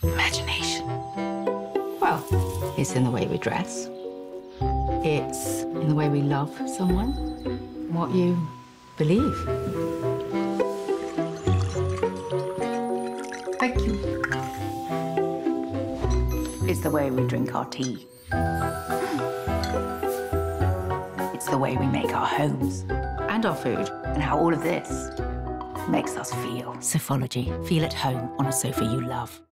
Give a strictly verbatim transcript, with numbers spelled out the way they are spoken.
Imagination. Well, it's in the way we dress. It's in the way we love someone. What you believe. Thank you. It's the way we drink our tea. It's the way we make our homes and our food, and how all of this makes us feel. Sofology. Feel at home on a sofa you love.